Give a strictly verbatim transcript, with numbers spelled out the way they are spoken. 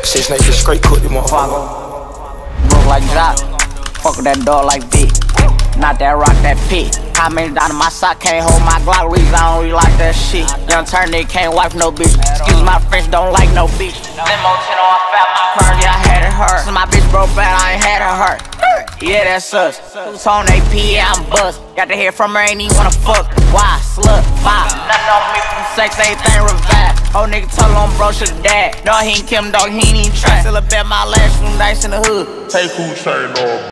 Six niggas straight cook them motherfucker. Look like Jock, fuck with that dog like Vic. Not that rock, that pit. How many down in my sock, can't hold my Glock, reason I don't really like that shit. Young turn nigga can't wipe no bitch. Excuse my French, don't like no bitch. Limo ten on fat, my current, yeah, I had it hurt. Since my bitch broke bad, I ain't had her hurt. Yeah, that's us. Who's on A P, yeah, I'm bust. Got to hear from her, ain't even wanna fuck. Why? Slut, five. Nothing on me from sex, everything revive. Old nigga told him bro should dad. No, he ain't Kim, dog, he ain't even try. Still a bet my last room dice in the hood. Take who chain off.